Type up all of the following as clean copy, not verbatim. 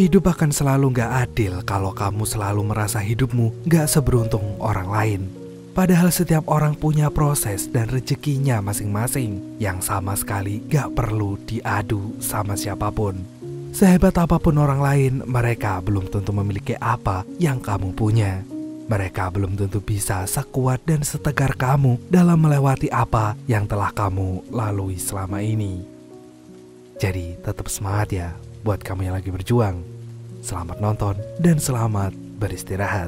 Hidup akan selalu gak adil kalau kamu selalu merasa hidupmu gak seberuntung orang lain. Padahal setiap orang punya proses dan rezekinya masing-masing yang sama sekali gak perlu diadu sama siapapun. Sehebat apapun orang lain, mereka belum tentu memiliki apa yang kamu punya. Mereka belum tentu bisa sekuat dan setegar kamu dalam melewati apa yang telah kamu lalui selama ini. Jadi tetap semangat ya buat kamu yang lagi berjuang. Selamat nonton dan selamat beristirahat.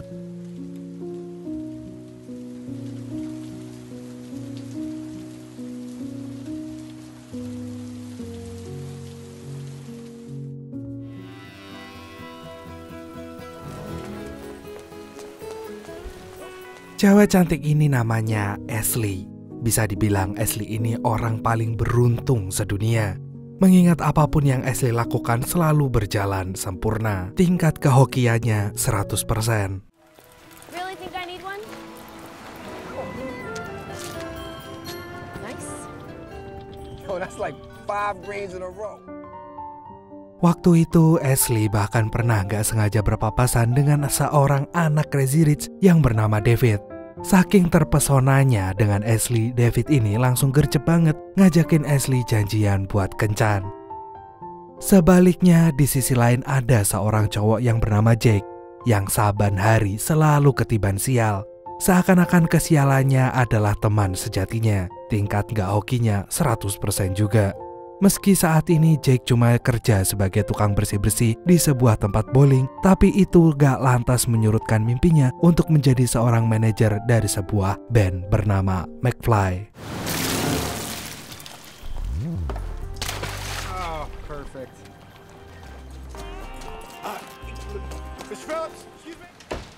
Cewek cantik ini namanya Ashley. Bisa dibilang Ashley ini orang paling beruntung sedunia. Mengingat apapun yang Ashley lakukan selalu berjalan sempurna. Tingkat kehokiannya 100%. Really think I need one? Cool. Nice. Yo, that's like 5 greens in a row. Waktu itu Ashley bahkan pernah gak sengaja berpapasan dengan seorang anak Crazy Rich yang bernama David. Saking terpesonanya dengan Ashley, David ini langsung gercep banget ngajakin Ashley janjian buat kencan. Sebaliknya di sisi lain ada seorang cowok yang bernama Jake yang saban hari selalu ketiban sial. Seakan-akan kesialannya adalah teman sejatinya. Tingkat gak hokinya 100% juga. Meski saat ini Jake cuma kerja sebagai tukang bersih-bersih di sebuah tempat bowling, tapi itu gak lantas menyurutkan mimpinya untuk menjadi seorang manajer dari sebuah band bernama McFly. Oh, perfect. Mr. Phillips, excuse me.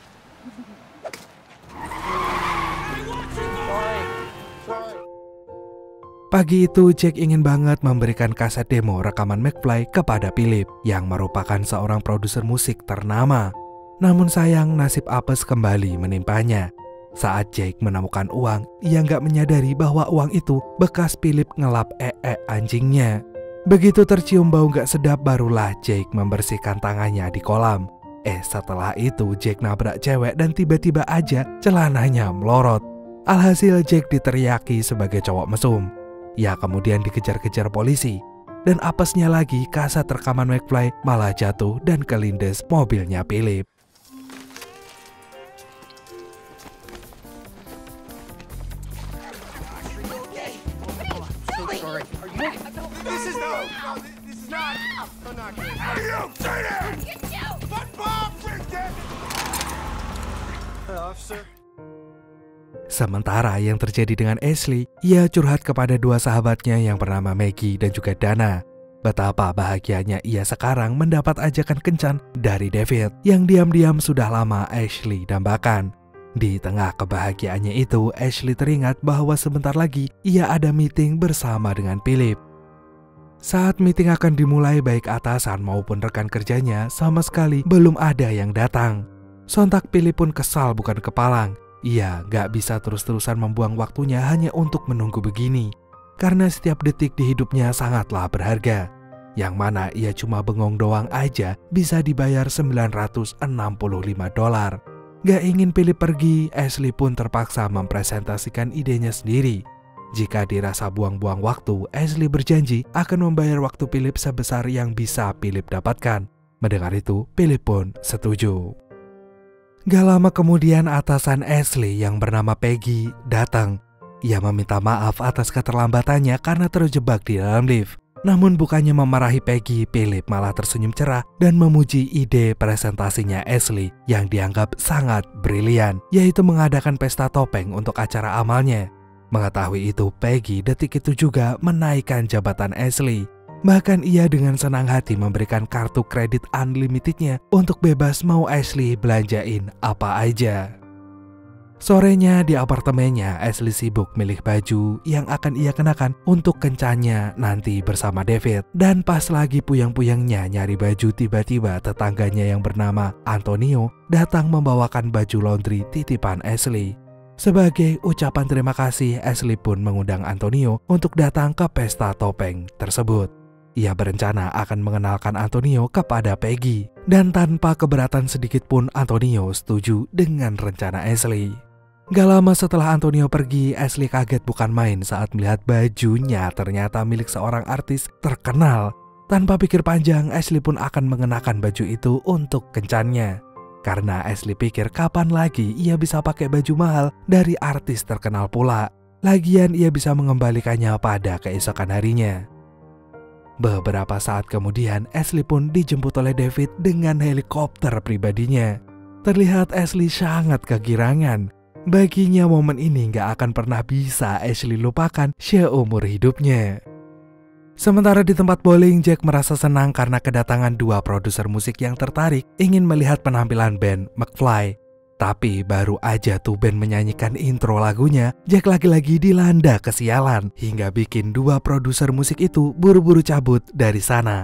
Sorry. Pagi itu Jake ingin banget memberikan kaset demo rekaman McFly kepada Philip yang merupakan seorang produser musik ternama. Namun sayang nasib apes kembali menimpanya. Saat Jake menemukan uang, ia nggak menyadari bahwa uang itu bekas Philip ngelap anjingnya. Begitu tercium bau nggak sedap barulah Jake membersihkan tangannya di kolam. Setelah itu Jake nabrak cewek dan tiba-tiba aja celananya melorot. Alhasil Jake diteriaki sebagai cowok mesum. Ia kemudian dikejar-kejar polisi. Dan apesnya lagi kaset rekaman McFly malah jatuh dan kelindes mobilnya Philip. Sementara yang terjadi dengan Ashley, ia curhat kepada dua sahabatnya yang bernama Maggie dan juga Dana. Betapa bahagianya ia sekarang mendapat ajakan kencan dari David yang diam-diam sudah lama Ashley dambakan. Di tengah kebahagiaannya itu, Ashley teringat bahwa sebentar lagi ia ada meeting bersama dengan Philip. Saat meeting akan dimulai, baik atasan maupun rekan kerjanya sama sekali belum ada yang datang. Sontak Philip pun kesal bukan kepalang. Ia gak bisa terus-terusan membuang waktunya hanya untuk menunggu begini. Karena setiap detik di hidupnya sangatlah berharga. Yang mana ia cuma bengong doang aja bisa dibayar $965. Gak ingin Philip pergi, Ashley pun terpaksa mempresentasikan idenya sendiri. Jika dirasa buang-buang waktu, Ashley berjanji akan membayar waktu Philip sebesar yang bisa Philip dapatkan. Mendengar itu, Philip pun setuju. Gak lama kemudian atasan Ashley yang bernama Peggy datang. Ia meminta maaf atas keterlambatannya karena terjebak di dalam lift. Namun bukannya memarahi Peggy, Philip malah tersenyum cerah dan memuji ide presentasinya Ashley yang dianggap sangat brilian, yaitu mengadakan pesta topeng untuk acara amalnya. Mengetahui itu, Peggy detik itu juga menaikkan jabatan Ashley. Bahkan ia dengan senang hati memberikan kartu kredit unlimitednya untuk bebas mau Ashley belanjain apa aja. Sorenya di apartemennya, Ashley sibuk milih baju yang akan ia kenakan untuk kencannya nanti bersama David. Dan pas lagi puyeng-puyengnya nyari baju, tiba-tiba tetangganya yang bernama Antonio datang membawakan baju laundry titipan Ashley. Sebagai ucapan terima kasih, Ashley pun mengundang Antonio untuk datang ke pesta topeng tersebut. ia berencana akan mengenalkan Antonio kepada Peggy. Dan tanpa keberatan sedikit pun Antonio setuju dengan rencana Ashley. Gak lama setelah Antonio pergi, Ashley kaget bukan main saat melihat bajunya ternyata milik seorang artis terkenal. Tanpa pikir panjang, Ashley pun akan mengenakan baju itu untuk kencannya. Karena Ashley pikir kapan lagi ia bisa pakai baju mahal dari artis terkenal pula. Lagian ia bisa mengembalikannya pada keesokan harinya. Beberapa saat kemudian, Ashley pun dijemput oleh David dengan helikopter pribadinya. Terlihat Ashley sangat kegirangan. Baginya momen ini gak akan pernah bisa Ashley lupakan seumur hidupnya. Sementara di tempat bowling, Jack merasa senang karena kedatangan dua produser musik yang tertarik ingin melihat penampilan band McFly. Tapi baru aja tuh band menyanyikan intro lagunya, Jack lagi-lagi dilanda kesialan hingga bikin dua produser musik itu buru-buru cabut dari sana.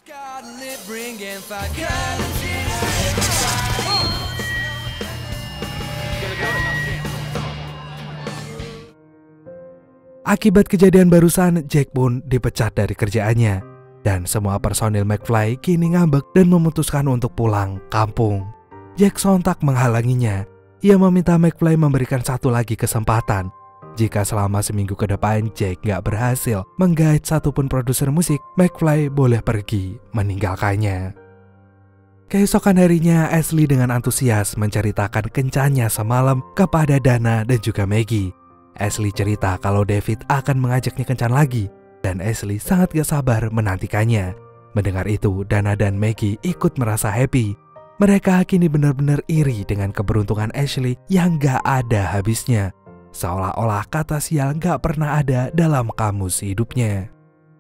Akibat kejadian barusan, Jack pun dipecat dari kerjaannya. Dan semua personil McFly kini ngambek dan memutuskan untuk pulang kampung. Jack sontak menghalanginya. Ia meminta McFly memberikan satu lagi kesempatan. Jika selama seminggu ke depan Jack gak berhasil menggait satupun produser musik, McFly boleh pergi meninggalkannya. Keesokan harinya, Ashley dengan antusias menceritakan kencannya semalam kepada Dana dan juga Maggie. Ashley cerita kalau David akan mengajaknya kencan lagi, dan Ashley sangat gak sabar menantikannya. Mendengar itu, Dana dan Maggie ikut merasa happy. Mereka kini benar-benar iri dengan keberuntungan Ashley yang gak ada habisnya. Seolah-olah kata sial gak pernah ada dalam kamus hidupnya.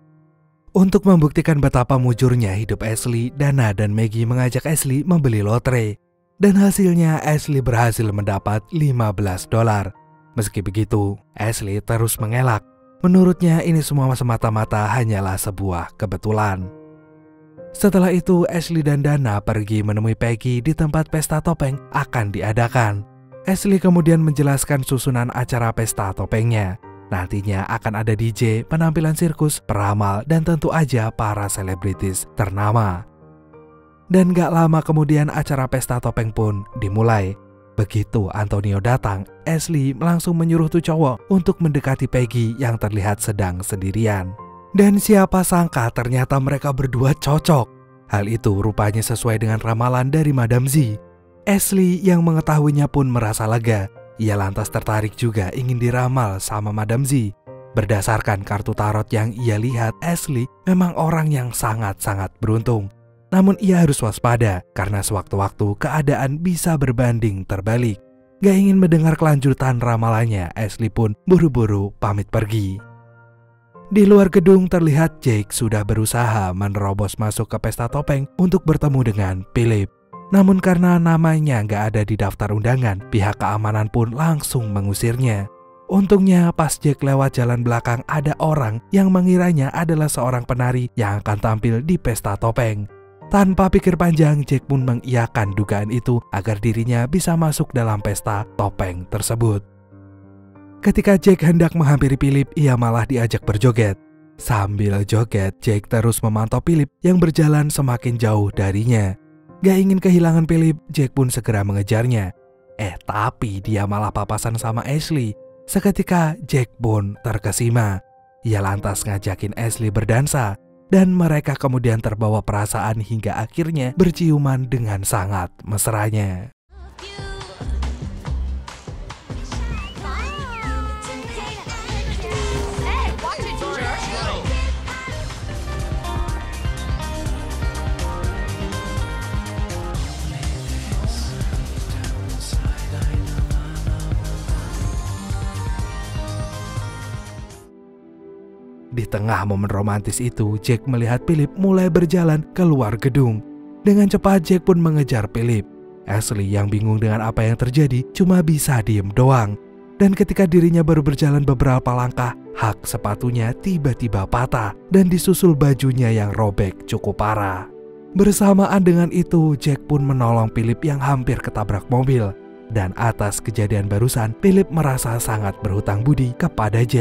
Untuk membuktikan betapa mujurnya hidup Ashley, Dana dan Maggie mengajak Ashley membeli lotre. Dan hasilnya Ashley berhasil mendapat $15. Meski begitu, Ashley terus mengelak. Menurutnya ini semua semata-mata hanyalah sebuah kebetulan. Setelah itu, Ashley dan Dana pergi menemui Peggy di tempat pesta topeng akan diadakan. Ashley kemudian menjelaskan susunan acara pesta topengnya. Nantinya akan ada DJ, penampilan sirkus, peramal, dan tentu aja para selebritis ternama. Dan gak lama kemudian acara pesta topeng pun dimulai. Begitu Antonio datang, Ashley langsung menyuruh tuh cowok untuk mendekati Peggy yang terlihat sedang sendirian. Dan siapa sangka ternyata mereka berdua cocok. Hal itu rupanya sesuai dengan ramalan dari Madam Z. Ashley yang mengetahuinya pun merasa lega. Ia lantas tertarik juga ingin diramal sama Madam Z. Berdasarkan kartu tarot yang ia lihat, Ashley memang orang yang sangat-sangat beruntung. Namun ia harus waspada karena sewaktu-waktu keadaan bisa berbanding terbalik. Gak ingin mendengar kelanjutan ramalannya, Ashley pun buru-buru pamit pergi. Di luar gedung terlihat Jake sudah berusaha menerobos masuk ke pesta topeng untuk bertemu dengan Philip. Namun karena namanya gak ada di daftar undangan, pihak keamanan pun langsung mengusirnya. Untungnya pas Jake lewat jalan belakang ada orang yang mengiranya adalah seorang penari yang akan tampil di pesta topeng. Tanpa pikir panjang, Jake pun mengiyakan dugaan itu agar dirinya bisa masuk dalam pesta topeng tersebut. Ketika Jake hendak menghampiri Philip, ia malah diajak berjoget. Sambil joget, Jake terus memantau Philip yang berjalan semakin jauh darinya. Gak ingin kehilangan Philip, Jake pun segera mengejarnya. Tapi dia malah papasan sama Ashley. Seketika Jake pun terkesima. Ia lantas ngajakin Ashley berdansa. Dan mereka kemudian terbawa perasaan hingga akhirnya berciuman dengan sangat mesranya. Di tengah momen romantis itu, Jack melihat Philip mulai berjalan keluar gedung. Dengan cepat Jack pun mengejar Philip. Ashley yang bingung dengan apa yang terjadi cuma bisa diem doang. Dan ketika dirinya baru berjalan beberapa langkah, hak sepatunya tiba-tiba patah dan disusul bajunya yang robek cukup parah. Bersamaan dengan itu, Jack pun menolong Philip yang hampir ketabrak mobil. Dan atas kejadian barusan, Philip merasa sangat berhutang budi kepada Jack.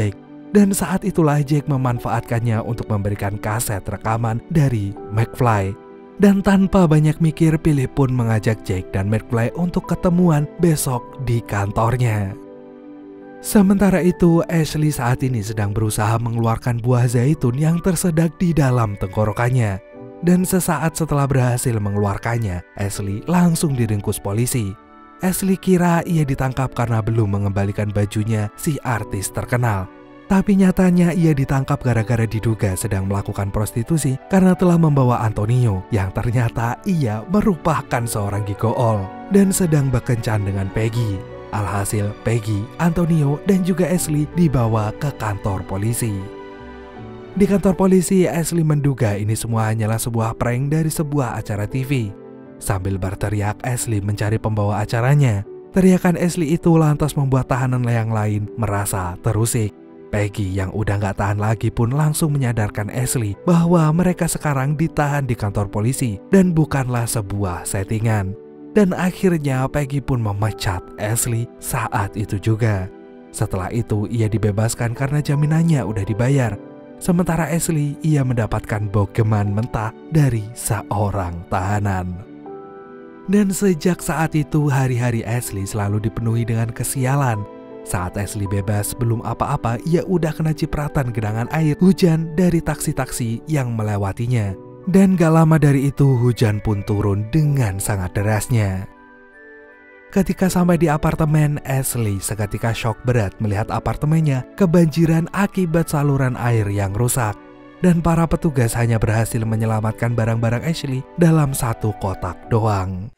Dan saat itulah Jake memanfaatkannya untuk memberikan kaset rekaman dari McFly. Dan tanpa banyak mikir, Philip pun mengajak Jake dan McFly untuk ketemuan besok di kantornya. Sementara itu, Ashley saat ini sedang berusaha mengeluarkan buah zaitun yang tersedak di dalam tenggorokannya. Dan sesaat setelah berhasil mengeluarkannya, Ashley langsung diringkus polisi. Ashley kira ia ditangkap karena belum mengembalikan bajunya si artis terkenal. Tapi nyatanya ia ditangkap gara-gara diduga sedang melakukan prostitusi karena telah membawa Antonio yang ternyata ia merupakan seorang gigool dan sedang berkencan dengan Peggy. Alhasil Peggy, Antonio, dan juga Ashley dibawa ke kantor polisi. Di kantor polisi, Ashley menduga ini semua hanyalah sebuah prank dari sebuah acara TV. Sambil berteriak, Ashley mencari pembawa acaranya. Teriakan Ashley itu lantas membuat tahanan yang lain merasa terusik. Peggy yang udah gak tahan lagi pun langsung menyadarkan Ashley bahwa mereka sekarang ditahan di kantor polisi dan bukanlah sebuah settingan. Dan akhirnya Peggy pun memecat Ashley saat itu juga. Setelah itu ia dibebaskan karena jaminannya udah dibayar. Sementara Ashley ia mendapatkan bogeman mentah dari seorang tahanan. Dan sejak saat itu hari-hari Ashley selalu dipenuhi dengan kesialan. Saat Ashley bebas, belum apa-apa ia udah kena cipratan genangan air hujan dari taksi-taksi yang melewatinya. Dan gak lama dari itu hujan pun turun dengan sangat derasnya. Ketika sampai di apartemen, Ashley seketika shock berat melihat apartemennya kebanjiran akibat saluran air yang rusak. Dan para petugas hanya berhasil menyelamatkan barang-barang Ashley dalam satu kotak doang.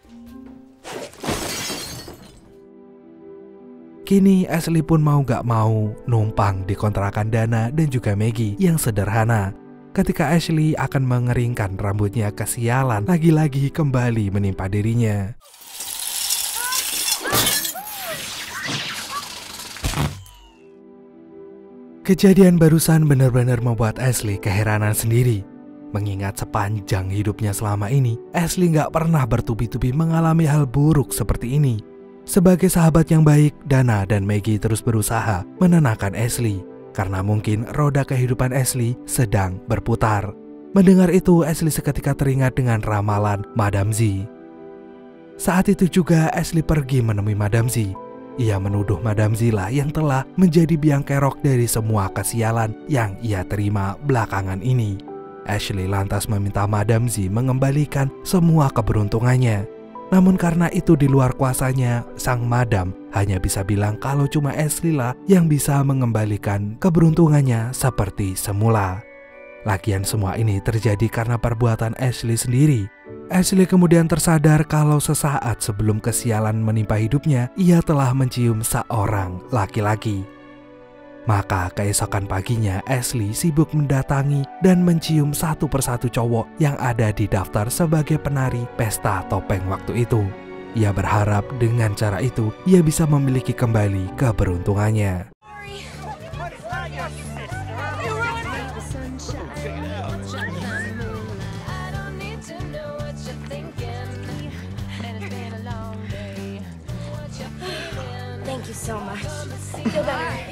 Kini Ashley pun mau gak mau numpang di kontrakan Dana dan juga Maggie yang sederhana. Ketika Ashley akan mengeringkan rambutnya, kesialan lagi-lagi kembali menimpa dirinya. Kejadian barusan benar-benar membuat Ashley keheranan sendiri. Mengingat sepanjang hidupnya selama ini, Ashley gak pernah bertubi-tubi mengalami hal buruk seperti ini. Sebagai sahabat yang baik, Dana dan Maggie terus berusaha menenangkan Ashley karena mungkin roda kehidupan Ashley sedang berputar. Mendengar itu, Ashley seketika teringat dengan ramalan Madam Z. Saat itu juga Ashley pergi menemui Madam Z. Ia menuduh Madam Z lah yang telah menjadi biang kerok dari semua kesialan yang ia terima belakangan ini. Ashley lantas meminta Madam Z mengembalikan semua keberuntungannya. Namun karena itu di luar kuasanya, sang madam hanya bisa bilang kalau cuma Ashley lah yang bisa mengembalikan keberuntungannya seperti semula. Lagian semua ini terjadi karena perbuatan Ashley sendiri. Ashley kemudian tersadar kalau sesaat sebelum kesialan menimpa hidupnya, ia telah mencium seorang laki-laki. Maka keesokan paginya Ashley sibuk mendatangi dan mencium satu persatu cowok yang ada di daftar sebagai penari pesta topeng waktu itu. Ia berharap dengan cara itu ia bisa memiliki kembali keberuntungannya. Thank you so much. Feel better.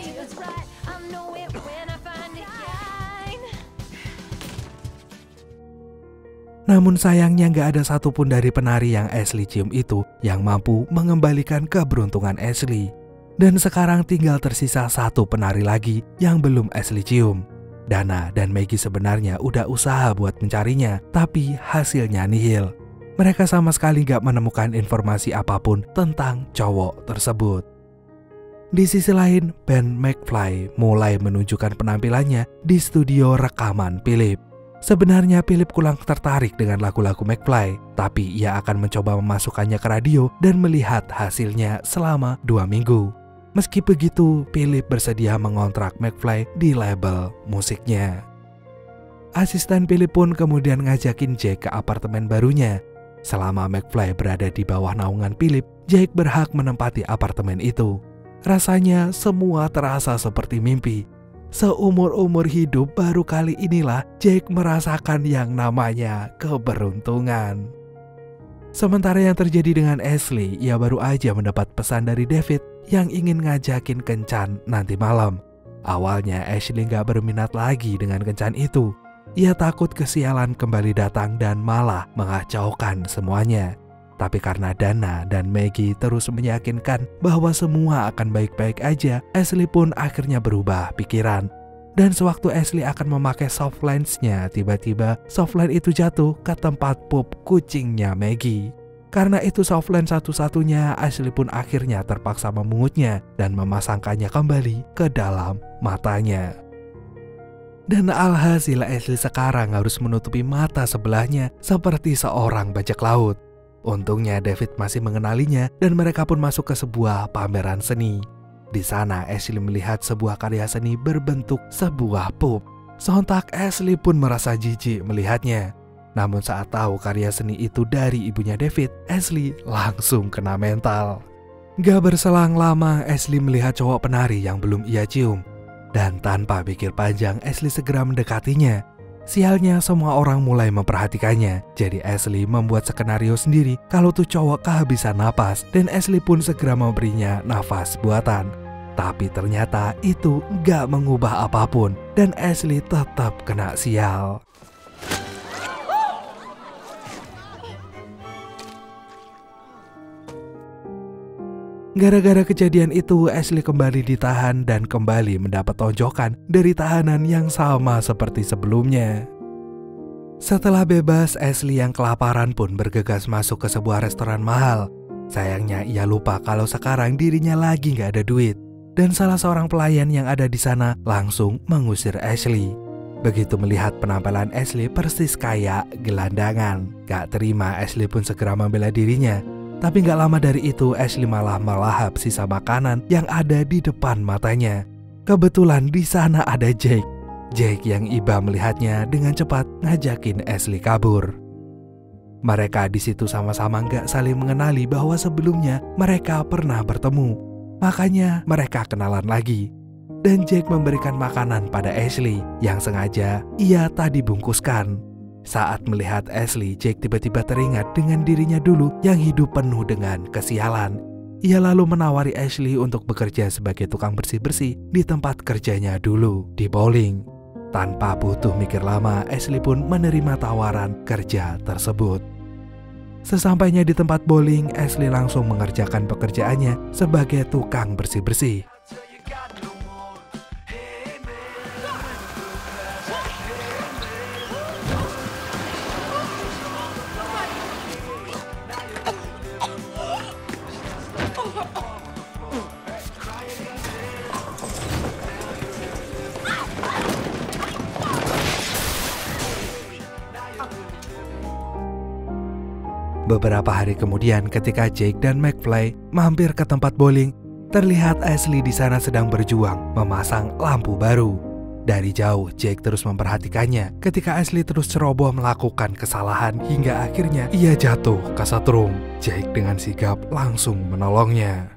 Namun sayangnya gak ada satupun dari penari yang Ashley cium itu yang mampu mengembalikan keberuntungan Ashley. Dan sekarang tinggal tersisa satu penari lagi yang belum Ashley cium. Dana dan Maggie sebenarnya udah usaha buat mencarinya, tapi hasilnya nihil. Mereka sama sekali gak menemukan informasi apapun tentang cowok tersebut. Di sisi lain, band McFly mulai menunjukkan penampilannya di studio rekaman Philip. Sebenarnya Philip kurang tertarik dengan lagu-lagu McFly, tapi ia akan mencoba memasukkannya ke radio dan melihat hasilnya selama 2 minggu. Meski begitu, Philip bersedia mengontrak McFly di label musiknya. Asisten Philip pun kemudian ngajakin Jake ke apartemen barunya. Selama McFly berada di bawah naungan Philip, Jake berhak menempati apartemen itu. Rasanya semua terasa seperti mimpi. Seumur-umur hidup baru kali inilah Jake merasakan yang namanya keberuntungan. Sementara yang terjadi dengan Ashley, ia baru aja mendapat pesan dari David yang ingin ngajakin kencan nanti malam. Awalnya Ashley gak berminat lagi dengan kencan itu. Ia takut kesialan kembali datang dan malah mengacaukan semuanya. Tapi karena Dana dan Maggie terus meyakinkan bahwa semua akan baik-baik aja, Ashley pun akhirnya berubah pikiran. Dan sewaktu Ashley akan memakai soft lens-nya, tiba-tiba soft lens itu jatuh ke tempat pup kucingnya Maggie. Karena itu soft lens satu-satunya, Ashley pun akhirnya terpaksa memungutnya dan memasangkannya kembali ke dalam matanya. Dan alhasil Ashley sekarang harus menutupi mata sebelahnya seperti seorang bajak laut. Untungnya David masih mengenalinya dan mereka pun masuk ke sebuah pameran seni. Di sana Ashley melihat sebuah karya seni berbentuk sebuah pup. Sontak Ashley pun merasa jijik melihatnya. Namun saat tahu karya seni itu dari ibunya David, Ashley langsung kena mental. Gak berselang lama Ashley melihat cowok penari yang belum ia cium. Dan tanpa pikir panjang Ashley segera mendekatinya. Sialnya semua orang mulai memperhatikannya. Jadi Ashley membuat skenario sendiri kalau tuh cowok kehabisan napas. Dan Ashley pun segera memberinya nafas buatan. Tapi ternyata itu gak mengubah apapun. Dan Ashley tetap kena sial. Gara-gara kejadian itu, Ashley kembali ditahan dan kembali mendapat tonjokan dari tahanan yang sama seperti sebelumnya. Setelah bebas, Ashley yang kelaparan pun bergegas masuk ke sebuah restoran mahal. Sayangnya ia lupa kalau sekarang dirinya lagi gak ada duit. Dan salah seorang pelayan yang ada di sana langsung mengusir Ashley. Begitu melihat penampilan Ashley persis kayak gelandangan. Gak terima, Ashley pun segera membela dirinya. Tapi gak lama dari itu Ashley malah melahap sisa makanan yang ada di depan matanya. Kebetulan di sana ada Jake. Jake yang iba melihatnya dengan cepat ngajakin Ashley kabur. Mereka di situ sama-sama gak saling mengenali bahwa sebelumnya mereka pernah bertemu. Makanya mereka kenalan lagi. Dan Jake memberikan makanan pada Ashley yang sengaja ia tadi bungkuskan. Saat melihat Ashley, Jake tiba-tiba teringat dengan dirinya dulu yang hidup penuh dengan kesialan. Ia lalu menawari Ashley untuk bekerja sebagai tukang bersih-bersih di tempat kerjanya dulu di bowling. Tanpa butuh mikir lama, Ashley pun menerima tawaran kerja tersebut. Sesampainya di tempat bowling, Ashley langsung mengerjakan pekerjaannya sebagai tukang bersih-bersih. Beberapa hari kemudian ketika Jake dan McFly mampir ke tempat bowling, terlihat Ashley di sana sedang berjuang memasang lampu baru. Dari jauh Jake terus memperhatikannya ketika Ashley terus ceroboh melakukan kesalahan hingga akhirnya ia jatuh kesetrum. Jake dengan sigap langsung menolongnya.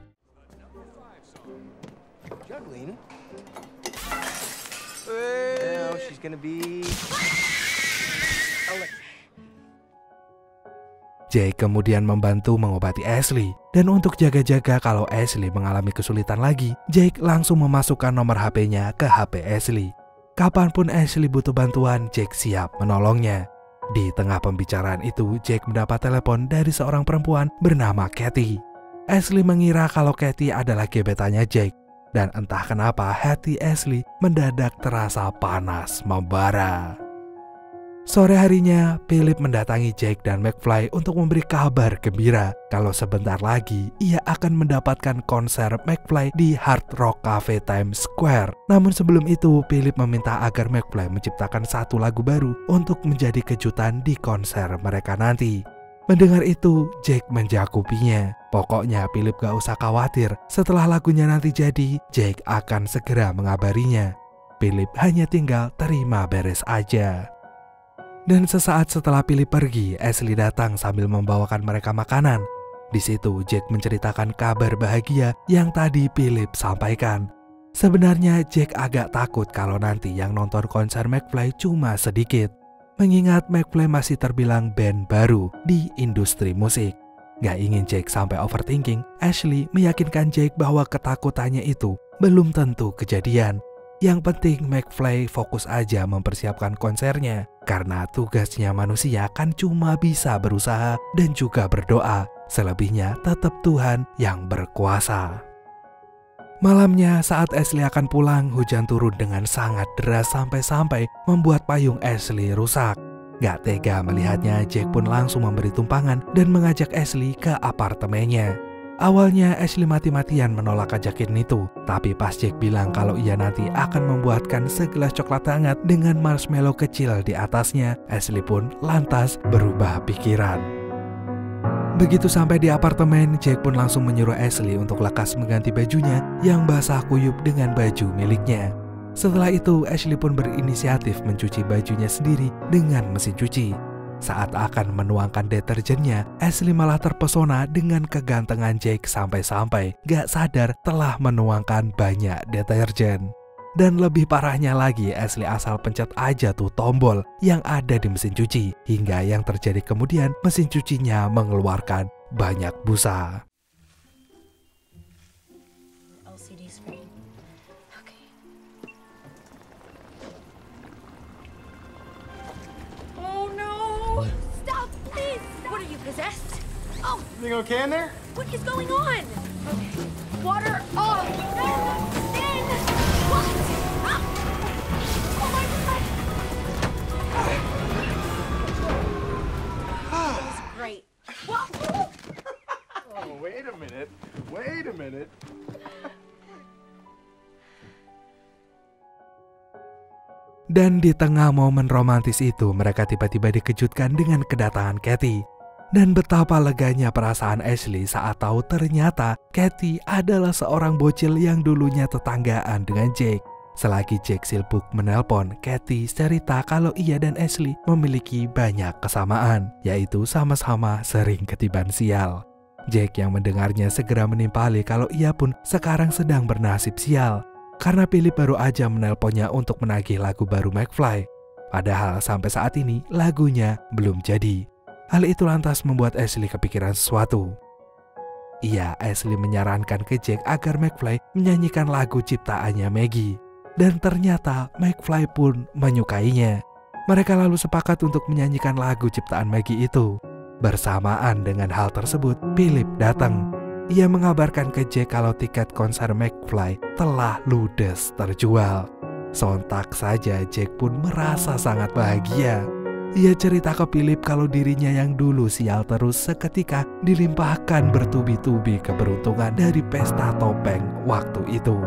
Jake kemudian membantu mengobati Ashley. Dan untuk jaga-jaga kalau Ashley mengalami kesulitan lagi, Jake langsung memasukkan nomor HP-nya ke HP Ashley. Kapanpun Ashley butuh bantuan, Jake siap menolongnya. Di tengah pembicaraan itu, Jake mendapat telepon dari seorang perempuan bernama Kathy. Ashley mengira kalau Kathy adalah gebetannya Jake. Dan entah kenapa hati Ashley mendadak terasa panas membara. Sore harinya, Philip mendatangi Jake dan McFly untuk memberi kabar gembira kalau sebentar lagi ia akan mendapatkan konser McFly di Hard Rock Cafe Times Square. Namun sebelum itu, Philip meminta agar McFly menciptakan satu lagu baru untuk menjadi kejutan di konser mereka nanti. Mendengar itu, Jake menjakupinya. Pokoknya Philip gak usah khawatir, setelah lagunya nanti jadi, Jake akan segera mengabarinya. Philip hanya tinggal terima beres aja. Dan sesaat setelah Philip pergi, Ashley datang sambil membawakan mereka makanan. Di situ Jake menceritakan kabar bahagia yang tadi Philip sampaikan. Sebenarnya Jake agak takut kalau nanti yang nonton konser McFly cuma sedikit. Mengingat McFly masih terbilang band baru di industri musik. Gak ingin Jake sampai overthinking, Ashley meyakinkan Jake bahwa ketakutannya itu belum tentu kejadian. Yang penting McFly fokus aja mempersiapkan konsernya, karena tugasnya manusia kan cuma bisa berusaha dan juga berdoa. Selebihnya tetap Tuhan yang berkuasa. Malamnya saat Ashley akan pulang, hujan turun dengan sangat deras sampai-sampai membuat payung Ashley rusak. Gak tega melihatnya, Jack pun langsung memberi tumpangan dan mengajak Ashley ke apartemennya. Awalnya Ashley mati-matian menolak ajakan itu, tapi pas Jack bilang kalau ia nanti akan membuatkan segelas coklat hangat dengan marshmallow kecil di atasnya, Ashley pun lantas berubah pikiran. Begitu sampai di apartemen, Jack pun langsung menyuruh Ashley untuk lekas mengganti bajunya yang basah kuyup dengan baju miliknya. Setelah itu, Ashley pun berinisiatif mencuci bajunya sendiri dengan mesin cuci. Saat akan menuangkan deterjennya, Ashley malah terpesona dengan kegantengan Jack sampai-sampai gak sadar telah menuangkan banyak deterjen. Dan lebih parahnya lagi, Ashley asal pencet aja tuh tombol yang ada di mesin cuci, hingga yang terjadi kemudian mesin cucinya mengeluarkan banyak busa. LCD screen. Okay. Oh no! Stop, please! What are you, possessed? Oh! Everything okay in there? What is going on? Okay. Water off! No! In! What? Ah! Oh my god! That was great. Whoa! Oh, wait a minute. Wait a minute. Dan di tengah momen romantis itu, mereka tiba-tiba dikejutkan dengan kedatangan Katie. Dan betapa leganya perasaan Ashley saat tahu ternyata Katie adalah seorang bocil yang dulunya tetanggaan dengan Jack. Selagi Jack sibuk menelpon, Katie cerita kalau ia dan Ashley memiliki banyak kesamaan, yaitu sama-sama sering ketiban sial. Jack yang mendengarnya segera menimpali kalau ia pun sekarang sedang bernasib sial, karena Philip baru aja menelponnya untuk menagih lagu baru McFly. Padahal sampai saat ini lagunya belum jadi. Hal itu lantas membuat Ashley kepikiran sesuatu. Iya, Ashley menyarankan ke Jack agar McFly menyanyikan lagu ciptaannya Maggie. Dan ternyata McFly pun menyukainya. Mereka lalu sepakat untuk menyanyikan lagu ciptaan Maggie itu. Bersamaan dengan hal tersebut, Philip datang. Ia mengabarkan ke Jack kalau tiket konser McFly telah ludes terjual. Sontak saja Jack pun merasa sangat bahagia. Ia cerita ke Philip kalau dirinya yang dulu sial terus seketika dilimpahkan bertubi-tubi keberuntungan dari pesta topeng waktu itu.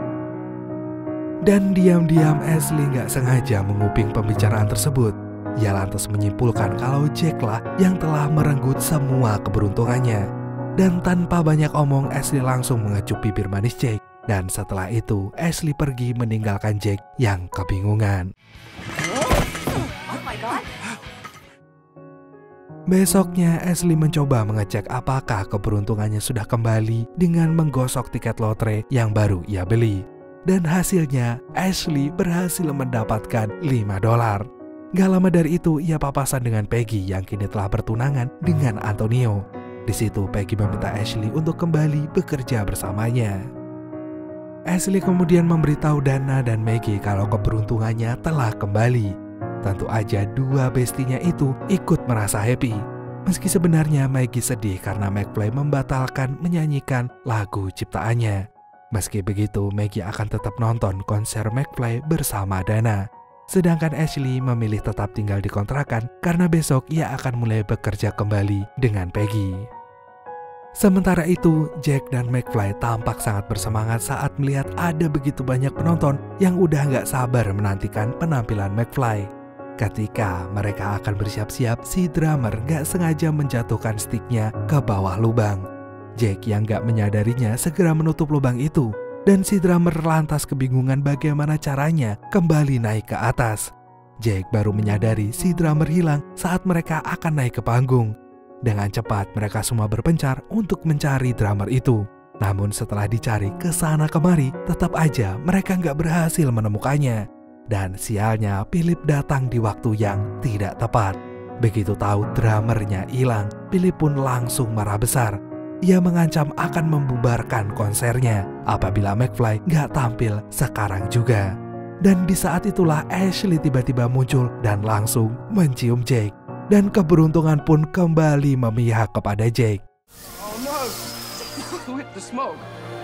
Dan diam-diam Ashley gak sengaja menguping pembicaraan tersebut. Ia lantas menyimpulkan kalau Jack lah yang telah merenggut semua keberuntungannya. Dan tanpa banyak omong, Ashley langsung mengecup bibir manis Jack. Dan setelah itu, Ashley pergi meninggalkan Jack yang kebingungan. Oh my god! Besoknya, Ashley mencoba mengecek apakah keberuntungannya sudah kembali dengan menggosok tiket lotre yang baru ia beli. Dan hasilnya, Ashley berhasil mendapatkan $5. Gak lama dari itu, ia papasan dengan Peggy yang kini telah bertunangan dengan Antonio. Di situ, Peggy meminta Ashley untuk kembali bekerja bersamanya. Ashley kemudian memberitahu Dana dan Maggie kalau keberuntungannya telah kembali. Tentu aja dua bestinya itu ikut merasa happy. Meski sebenarnya Maggie sedih karena McFly membatalkan menyanyikan lagu ciptaannya. Meski begitu, Maggie akan tetap nonton konser McFly bersama Dana. Sedangkan Ashley memilih tetap tinggal di kontrakan karena besok ia akan mulai bekerja kembali dengan Peggy. Sementara itu, Jack dan McFly tampak sangat bersemangat saat melihat ada begitu banyak penonton yang udah gak sabar menantikan penampilan McFly. Ketika mereka akan bersiap-siap, si drummer gak sengaja menjatuhkan sticknya ke bawah lubang. Jack yang gak menyadarinya segera menutup lubang itu, dan si drummer lantas kebingungan bagaimana caranya kembali naik ke atas. Jack baru menyadari si drummer hilang saat mereka akan naik ke panggung. Dengan cepat mereka semua berpencar untuk mencari drummer itu. Namun setelah dicari ke sana kemari, tetap aja mereka gak berhasil menemukannya. Dan sialnya, Philip datang di waktu yang tidak tepat. Begitu tahu drummernya hilang, Philip pun langsung marah besar. Ia mengancam akan membubarkan konsernya apabila McFly gak tampil sekarang juga. Dan di saat itulah Ashley tiba-tiba muncul dan langsung mencium Jake. Dan keberuntungan pun kembali memihak kepada Jake. Oh no! Who hit the smoke?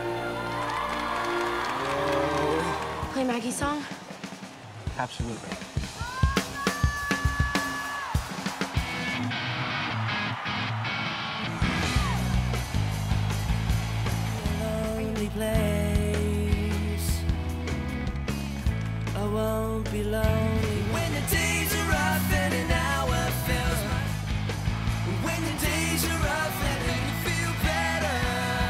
Play Maggie's song? Absolutely. Lonely place. I won't be lonely when the days are rough and an hour feels right. When the days are rough and you feel better.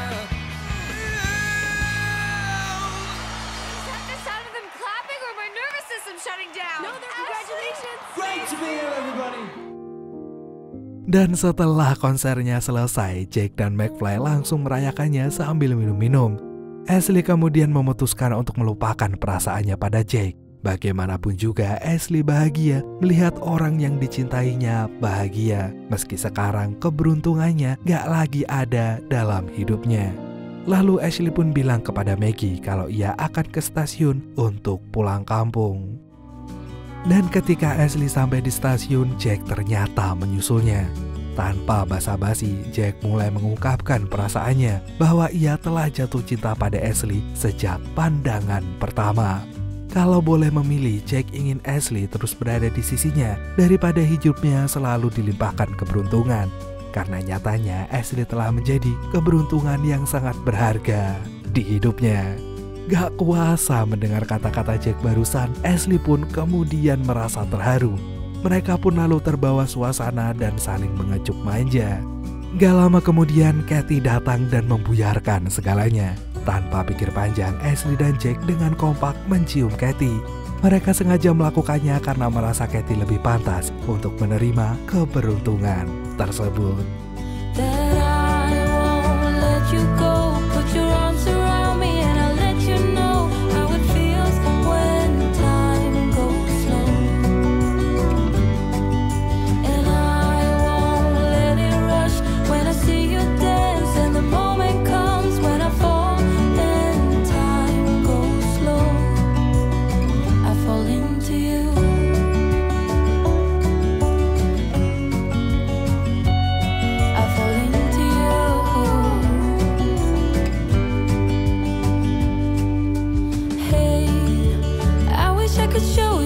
Is that the sound of them clapping or my nervous system shutting down? No, they're congratulations! Great to be here, everybody. Dan setelah konsernya selesai, Jake dan McFly langsung merayakannya sambil minum-minum. Ashley kemudian memutuskan untuk melupakan perasaannya pada Jake. Bagaimanapun juga Ashley bahagia melihat orang yang dicintainya bahagia, meski sekarang keberuntungannya gak lagi ada dalam hidupnya. Lalu Ashley pun bilang kepada Maggie kalau ia akan ke stasiun untuk pulang kampung. Dan ketika Ashley sampai di stasiun, Jake ternyata menyusulnya. Tanpa basa-basi, Jake mulai mengungkapkan perasaannya bahwa ia telah jatuh cinta pada Ashley sejak pandangan pertama. Kalau boleh memilih, Jake ingin Ashley terus berada di sisinya daripada hidupnya selalu dilimpahkan keberuntungan. Karena nyatanya Ashley telah menjadi keberuntungan yang sangat berharga di hidupnya. Gak kuasa mendengar kata-kata Jake barusan, Ashley pun kemudian merasa terharu. Mereka pun lalu terbawa suasana dan saling mengecup manja. Gak lama kemudian Katie datang dan membuyarkan segalanya. Tanpa pikir panjang, Ashley dan Jake dengan kompak mencium Katie. Mereka sengaja melakukannya karena merasa Katie lebih pantas untuk menerima keberuntungan tersebut. That I won't let you go. Put your arms around me and I'll let you know how it feels when time goes slow. And I won't let it rush when I see you dance. And the moment comes when I fall and time goes slow. I fall into you. I fall into you. Hey, I wish I could show